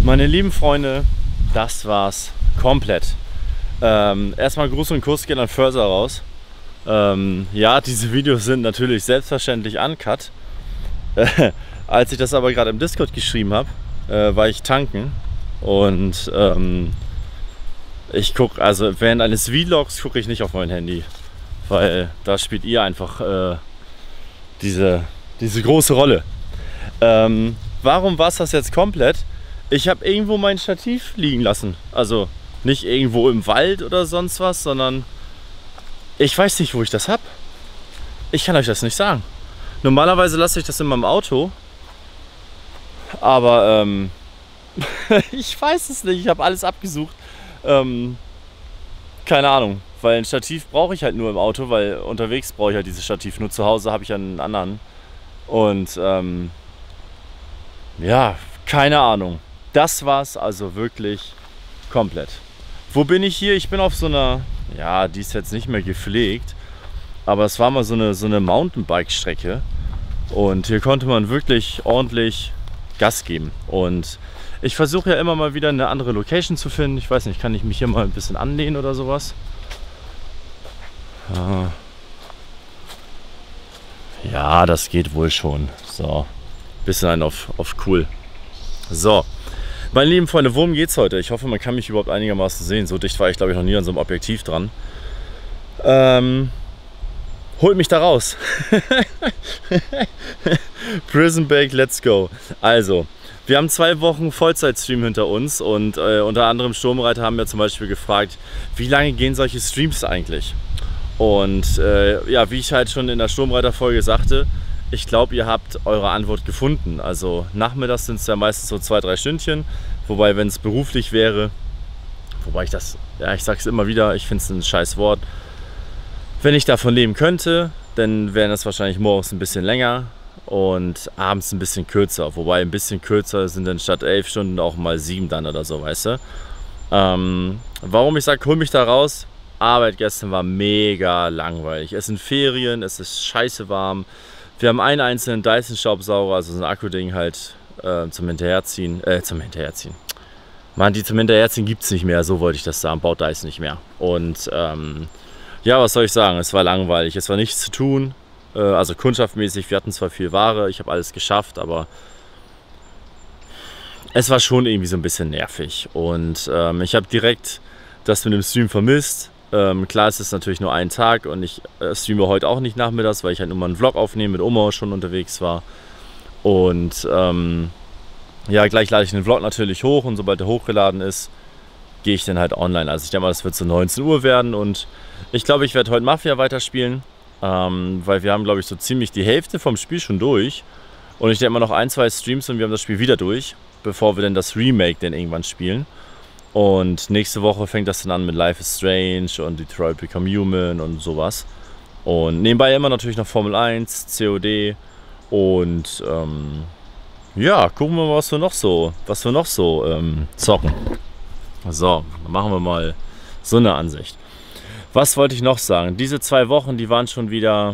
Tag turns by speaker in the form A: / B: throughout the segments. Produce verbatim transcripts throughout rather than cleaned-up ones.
A: Meine lieben Freunde, das war's komplett. Ähm, erstmal Gruß und Kuss gehen an Förser raus. Ähm, ja, diese Videos sind natürlich selbstverständlich uncut. Äh, als ich das aber gerade im Discord geschrieben habe, äh, war ich tanken und ähm, ich gucke, also während eines Vlogs gucke ich nicht auf mein Handy, weil da spielt ihr einfach äh, diese, diese große Rolle. Ähm, warum war es das jetzt komplett? Ich habe irgendwo mein Stativ liegen lassen. Also nicht irgendwo im Wald oder sonst was, sondern ich weiß nicht, wo ich das habe. Ich kann euch das nicht sagen. Normalerweise lasse ich das in meinem Auto. Aber ähm, ich weiß es nicht. Ich habe alles abgesucht. Ähm, keine Ahnung. Weil ein Stativ brauche ich halt nur im Auto, weil unterwegs brauche ich halt dieses Stativ. Nur zu Hause habe ich einen anderen. Und ähm, ja, keine Ahnung. Das war's also wirklich komplett. Wo bin ich hier? Ich bin auf so einer, ja, die ist jetzt nicht mehr gepflegt, aber es war mal so eine, so eine Mountainbike-Strecke und hier konnte man wirklich ordentlich Gas geben. Und ich versuche ja immer mal wieder eine andere Location zu finden. Ich weiß nicht, kann ich mich hier mal ein bisschen anlehnen oder sowas? Ja, das geht wohl schon. So, bisschen ein auf, auf cool. So. Meine lieben Freunde, worum geht's heute? Ich hoffe, man kann mich überhaupt einigermaßen sehen. So dicht war ich, glaube ich, noch nie an so einem Objektiv dran. Ähm, holt mich da raus. Prison Break, let's go. Also, wir haben zwei Wochen Vollzeitstream hinter uns und äh, unter anderem Sturmreiter haben wir zum Beispiel gefragt, wie lange gehen solche Streams eigentlich? Und äh, ja, wie ich halt schon in der Sturmreiter-Folge sagte, ich glaube, ihr habt eure Antwort gefunden. Also nachmittags sind es ja meistens so zwei, drei Stündchen. Wobei, wenn es beruflich wäre, wobei ich das, ja, ich sage es immer wieder, ich finde es ein scheiß Wort. Wenn ich davon leben könnte, dann wären das wahrscheinlich morgens ein bisschen länger und abends ein bisschen kürzer. Wobei ein bisschen kürzer sind dann statt elf Stunden auch mal sieben dann oder so, weißt du. Ähm, warum ich sage, hol mich da raus? Arbeit gestern war mega langweilig. Es sind Ferien, es ist scheiße warm. Wir haben einen einzelnen Dyson-Staubsauger, also so ein Akkuding halt äh, zum Hinterherziehen. Äh, zum Hinterherziehen. Mann, die zum Hinterherziehen gibt es nicht mehr, so wollte ich das sagen. Baut Dyson nicht mehr. Und ähm, ja, was soll ich sagen? Es war langweilig. Es war nichts zu tun. Äh, also kundschaftmäßig, wir hatten zwar viel Ware, ich habe alles geschafft, aber es war schon irgendwie so ein bisschen nervig. Und ähm, ich habe direkt das mit dem Stream vermisst. Ähm, klar, es ist natürlich nur ein Tag und ich äh, streame heute auch nicht nachmittags, weil ich halt nur mal einen Vlog aufnehme, mit Oma schon unterwegs war. Und ähm, ja, gleich lade ich den Vlog natürlich hoch und sobald er hochgeladen ist, gehe ich dann halt online. Also ich denke mal, das wird so neunzehn Uhr werden und ich glaube, ich werde heute Mafia weiterspielen, ähm, weil wir haben, glaube ich, so ziemlich die Hälfte vom Spiel schon durch. Und ich denke mal noch ein, zwei Streams und wir haben das Spiel wieder durch, bevor wir dann das Remake dann irgendwann spielen. Und nächste Woche fängt das dann an mit Life is Strange und Detroit Become Human und sowas. Und nebenbei immer natürlich noch Formel eins, C O D und ähm, ja, gucken wir mal, was wir noch so, was wir noch so ähm, zocken. So, dann machen wir mal so eine Ansicht. Was wollte ich noch sagen? Diese zwei Wochen, die waren schon wieder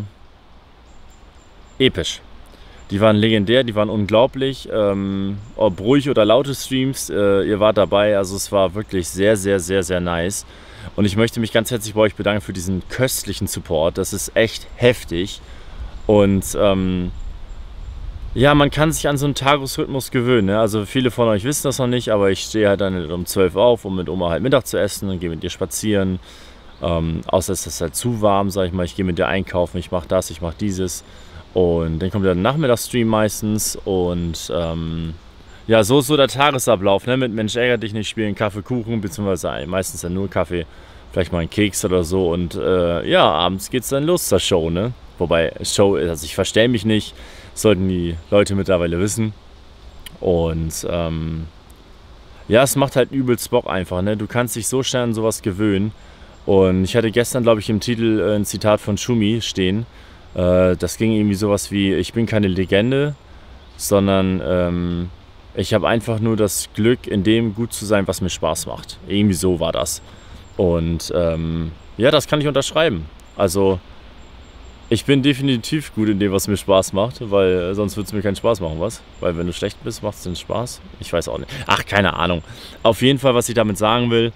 A: episch. Die waren legendär, die waren unglaublich, ähm, ob ruhig oder laute Streams, äh, ihr wart dabei, also es war wirklich sehr, sehr, sehr, sehr nice. Und ich möchte mich ganz herzlich bei euch bedanken für diesen köstlichen Support, das ist echt heftig. Und ähm, ja, man kann sich an so einen Tagesrhythmus gewöhnen, ne? Also viele von euch wissen das noch nicht, aber ich stehe halt dann um zwölf auf, um mit Oma halt Mittag zu essen und gehe mit ihr spazieren. Ähm, außer es ist halt zu warm, sag ich mal, ich gehe mit ihr einkaufen, ich mache das, ich mache dieses. Und dann kommt der Nachmittagsstream meistens und ähm, ja, so ist so der Tagesablauf, ne? Mit Mensch ärgere dich nicht spielen, Kaffee, Kuchen, beziehungsweise meistens dann nur Kaffee, vielleicht mal ein Keks oder so und äh, ja, abends geht's dann los zur Show, ne? Wobei Show, also ich verstell mich nicht, sollten die Leute mittlerweile wissen und ähm, ja, es macht halt übelst Bock einfach, ne? Du kannst dich so schnell an sowas gewöhnen und ich hatte gestern, glaube ich, im Titel äh, ein Zitat von Schumi stehen. Das ging irgendwie sowas wie, ich bin keine Legende, sondern ähm, ich habe einfach nur das Glück, in dem gut zu sein, was mir Spaß macht. Irgendwie so war das. Und ähm, ja, das kann ich unterschreiben. Also Ich bin definitiv gut in dem, was mir Spaß macht, weil sonst würde es mir keinen Spaß machen, was? Weil wenn du schlecht bist, macht es den Spaß? Ich weiß auch nicht. Ach, keine Ahnung. Auf jeden Fall, was ich damit sagen will,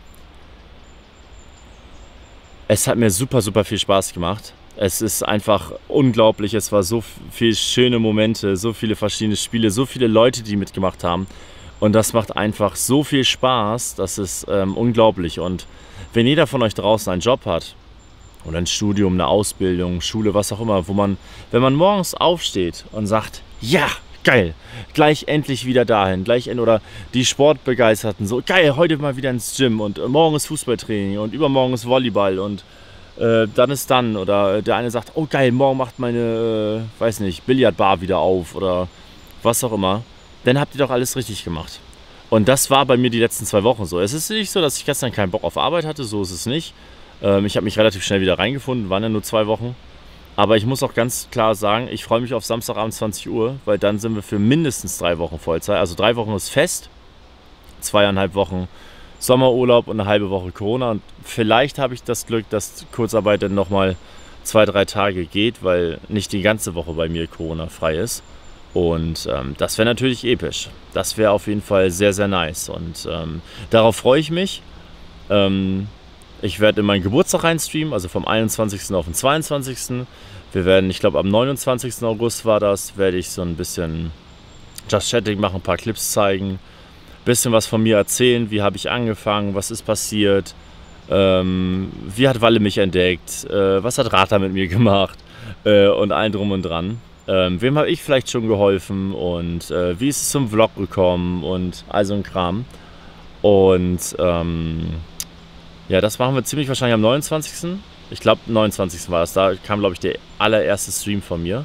A: es hat mir super, super viel Spaß gemacht. Es ist einfach unglaublich. Es war so viele schöne Momente, so viele verschiedene Spiele, so viele Leute, die mitgemacht haben. Und das macht einfach so viel Spaß, das ist ähm, unglaublich. Und wenn jeder von euch draußen einen Job hat, oder ein Studium, eine Ausbildung, Schule, was auch immer, wo man, wenn man morgens aufsteht und sagt, ja, geil, gleich endlich wieder dahin, gleich end oder die Sportbegeisterten, so geil, heute mal wieder ins Gym und äh, morgen ist Fußballtraining und übermorgen ist Volleyball und äh, dann ist dann, oder der eine sagt, oh geil, morgen macht meine, äh, weiß nicht, Billardbar wieder auf oder was auch immer, dann habt ihr doch alles richtig gemacht. Und das war bei mir die letzten zwei Wochen so. Es ist nicht so, dass ich gestern keinen Bock auf Arbeit hatte, so ist es nicht. Ich habe mich relativ schnell wieder reingefunden, waren ja nur zwei Wochen. Aber ich muss auch ganz klar sagen, ich freue mich auf Samstagabend zwanzig Uhr, weil dann sind wir für mindestens drei Wochen Vollzeit. Also drei Wochen ist fest, zweieinhalb Wochen Sommerurlaub und eine halbe Woche Corona. Und vielleicht habe ich das Glück, dass Kurzarbeit dann nochmal zwei, drei Tage geht, weil nicht die ganze Woche bei mir Corona frei ist. Und ähm, das wäre natürlich episch. Das wäre auf jeden Fall sehr, sehr nice. Und ähm, darauf freue ich mich. Ähm, Ich werde in meinen Geburtstag reinstreamen, also vom einundzwanzigsten auf den zweiundzwanzigsten Wir werden, ich glaube am neunundzwanzigsten August war das, werde ich so ein bisschen Just Chatting machen, ein paar Clips zeigen, ein bisschen was von mir erzählen, wie habe ich angefangen, was ist passiert, ähm, wie hat Walle mich entdeckt, äh, was hat Rata mit mir gemacht äh, und allen drum und dran. Ähm, wem habe ich vielleicht schon geholfen und äh, wie ist es zum Vlog gekommen und all so ein Kram. Und ähm, ja, das machen wir ziemlich wahrscheinlich am neunundzwanzigsten Ich glaube, am neunundzwanzigsten war das. Da kam, glaube ich, der allererste Stream von mir.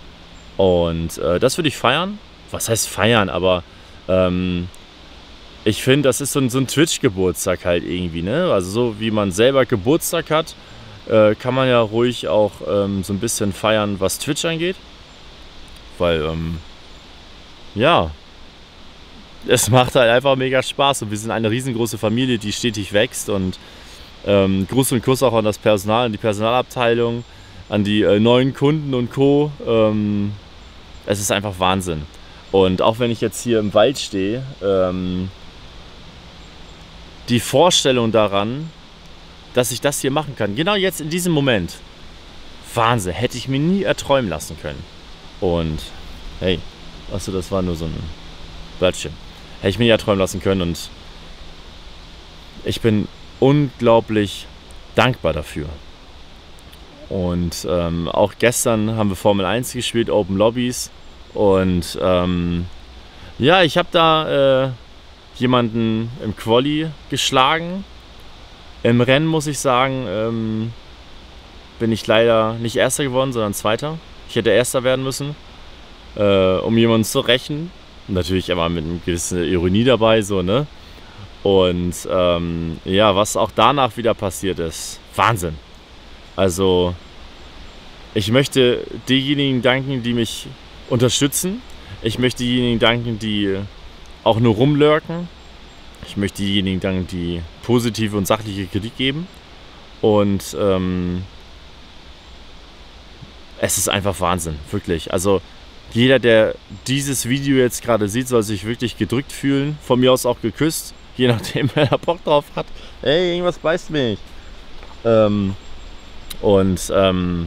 A: Und äh, das würde ich feiern. Was heißt feiern? Aber ähm, ich finde, das ist so ein, so ein Twitch-Geburtstag halt irgendwie, ne? Also so wie man selber Geburtstag hat, äh, kann man ja ruhig auch ähm, so ein bisschen feiern, was Twitch angeht. Weil, ähm, ja, es macht halt einfach mega Spaß und wir sind eine riesengroße Familie, die stetig wächst und ähm, Gruß und Kuss auch an das Personal, an die Personalabteilung, an die äh, neuen Kunden und Co. Ähm, es ist einfach Wahnsinn. Und auch wenn ich jetzt hier im Wald stehe, ähm, die Vorstellung daran, dass ich das hier machen kann, genau jetzt in diesem Moment, Wahnsinn, hätte ich mir nie erträumen lassen können. Und hey, achso, das war nur so ein Blättchen. Hätte ich mir ja träumen lassen können und ich bin unglaublich dankbar dafür. Und ähm, auch gestern haben wir Formel eins gespielt, Open Lobbys und ähm, ja, ich habe da äh, jemanden im Quali geschlagen. Im Rennen muss ich sagen, ähm, bin ich leider nicht Erster geworden, sondern Zweiter. Ich hätte Erster werden müssen, äh, um jemanden zu rächen. Natürlich aber mit einer gewissen Ironie dabei, so, ne? Und ähm, ja, was auch danach wieder passiert ist, Wahnsinn. Also, ich möchte diejenigen danken, die mich unterstützen. Ich möchte diejenigen danken, die auch nur rumlurken. Ich möchte diejenigen danken, die positive und sachliche Kritik geben. Und ähm, es ist einfach Wahnsinn, wirklich. Also, jeder, der dieses Video jetzt gerade sieht, soll sich wirklich gedrückt fühlen. Von mir aus auch geküsst. Je nachdem, wer da Bock drauf hat. Ey, irgendwas beißt mich. Ähm, und ähm,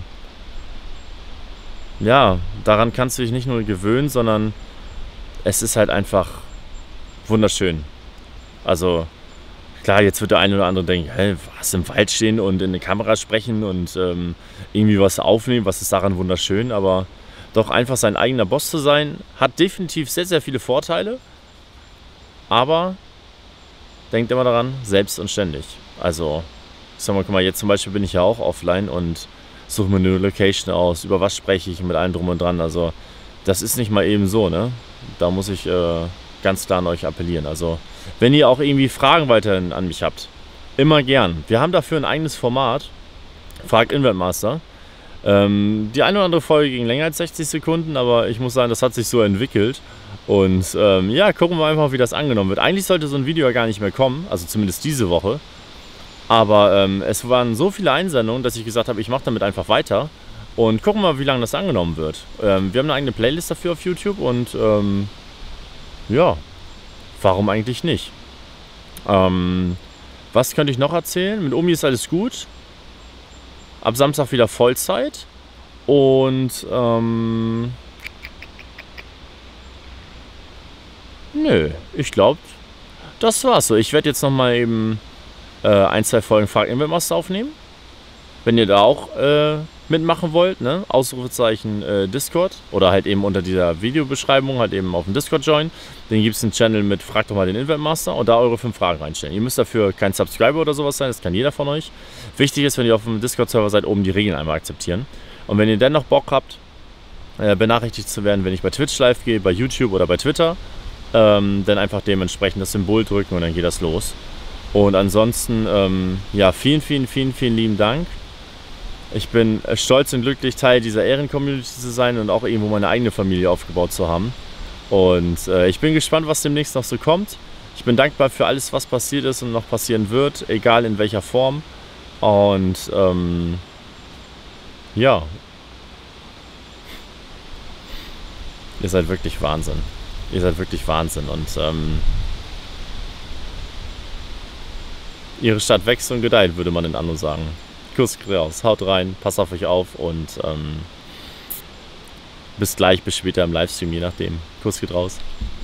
A: ja, daran kannst du dich nicht nur gewöhnen, sondern es ist halt einfach wunderschön. Also klar, jetzt wird der eine oder andere denken, hey, was im Wald stehen und in die Kamera sprechen und ähm, irgendwie was aufnehmen, was ist daran wunderschön, aber doch einfach sein eigener Boss zu sein, hat definitiv sehr, sehr viele Vorteile. Aber denkt immer daran, selbst und ständig. Also, ich sag mal, guck mal, jetzt zum Beispiel bin ich ja auch offline und suche mir eine Location aus, über was spreche ich mit allem drum und dran. Also, das ist nicht mal eben so, ne? Da muss ich äh, ganz klar an euch appellieren. Also, wenn ihr auch irgendwie Fragen weiterhin an mich habt, immer gern. Wir haben dafür ein eigenes Format, Frag Invertmaster. Ähm, die eine oder andere Folge ging länger als sechzig Sekunden, aber ich muss sagen, das hat sich so entwickelt. Und ähm, ja, gucken wir einfach, wie das angenommen wird. Eigentlich sollte so ein Video ja gar nicht mehr kommen, also zumindest diese Woche. Aber ähm, es waren so viele Einsendungen, dass ich gesagt habe, ich mache damit einfach weiter. Und gucken wir mal, wie lange das angenommen wird. Ähm, wir haben eine eigene Playlist dafür auf YouTube und ähm, ja, warum eigentlich nicht? Ähm, was könnte ich noch erzählen? Mit Omi ist alles gut. Ab Samstag wieder Vollzeit. Und ähm, nö, ich glaube, das war's so. Ich werde jetzt nochmal eben äh, ein, zwei Folgen Frag Inventmaster aufnehmen. Wenn ihr da auch äh, mitmachen wollt, ne? Ausrufezeichen äh, Discord oder halt eben unter dieser Videobeschreibung halt eben auf dem Discord joinen. Dann gibt es einen Channel mit Fragt doch mal den Inventmaster und da eure fünf Fragen reinstellen. Ihr müsst dafür kein Subscriber oder sowas sein, das kann jeder von euch. Wichtig ist, wenn ihr auf dem Discord-Server seid, oben die Regeln einmal akzeptieren. Und wenn ihr dann noch Bock habt, äh, benachrichtigt zu werden, wenn ich bei Twitch live gehe, bei YouTube oder bei Twitter, ähm, dann einfach dementsprechend das Symbol drücken und dann geht das los. Und ansonsten, ähm, ja, vielen, vielen, vielen, vielen lieben Dank. Ich bin stolz und glücklich, Teil dieser Ehren-Community zu sein und auch irgendwo meine eigene Familie aufgebaut zu haben. Und äh, ich bin gespannt, was demnächst noch so kommt. Ich bin dankbar für alles, was passiert ist und noch passieren wird, egal in welcher Form. Und ähm, ja, ihr seid wirklich Wahnsinn. Ihr seid wirklich Wahnsinn. Und ähm, ihre Stadt wächst und gedeiht, würde man in Anno sagen. Kuss raus, haut rein, passt auf euch auf und ähm, bis gleich, bis später im Livestream, je nachdem. Kuss geht raus.